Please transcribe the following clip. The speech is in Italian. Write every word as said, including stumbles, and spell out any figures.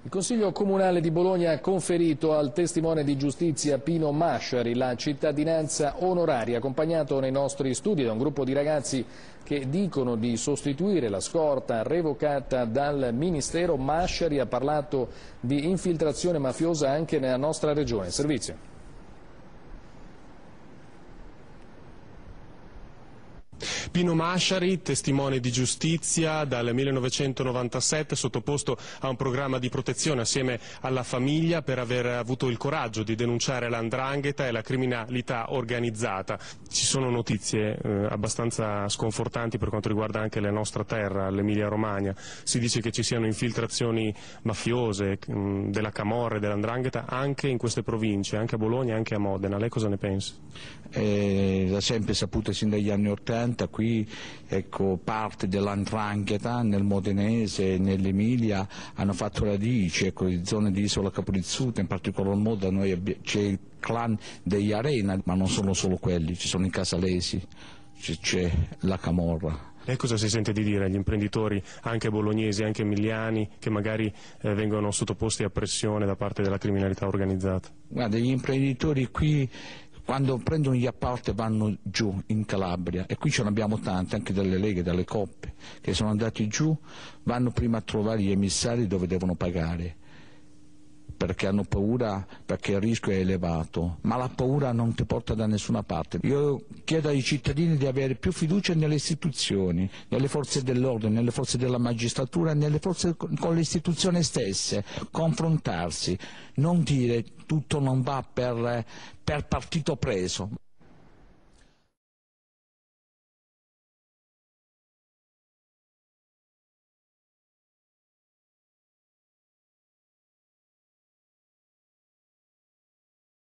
Il Consiglio Comunale di Bologna ha conferito al testimone di giustizia Pino Masciari la cittadinanza onoraria, accompagnato nei nostri studi da un gruppo di ragazzi che dicono di sostituire la scorta revocata dal Ministero. Masciari ha parlato di infiltrazione mafiosa anche nella nostra regione. Servizio. Pino Masciari, testimone di giustizia dal millenovecentonovantasette, sottoposto a un programma di protezione assieme alla famiglia per aver avuto il coraggio di denunciare la 'ndrangheta e la criminalità organizzata. Ci sono notizie eh, abbastanza sconfortanti per quanto riguarda anche la nostra terra, l'Emilia Romagna. Si dice che ci siano infiltrazioni mafiose mh, della Camorra e della 'ndrangheta anche in queste province, anche a Bologna e anche a Modena. Lei cosa ne pensa? Eh, da sempre saputo sin dagli anni Ottanta, qui ecco, parte della 'ndrangheta nel Modenese e nell'Emilia hanno fatto radici, ecco, in zone di Isola Caprizzuta, in particolar modo da noi c'è il clan degli Arena, ma non sono solo quelli, ci sono i Casalesi, c'è la Camorra. E cosa si sente di dire agli imprenditori, anche bolognesi, anche emiliani, che magari eh, vengono sottoposti a pressione da parte della criminalità organizzata? Guarda, gli imprenditori qui quando prendono gli appalti vanno giù in Calabria, e qui ce ne abbiamo tante, anche delle leghe, delle coppe, che sono andati giù, vanno prima a trovare gli emissari dove devono pagare, perché hanno paura, perché il rischio è elevato, ma la paura non ti porta da nessuna parte. Io chiedo ai cittadini di avere più fiducia nelle istituzioni, nelle forze dell'ordine, nelle forze della magistratura, nelle forze con le istituzioni stesse, confrontarsi, non dire tutto non va per, per partito preso.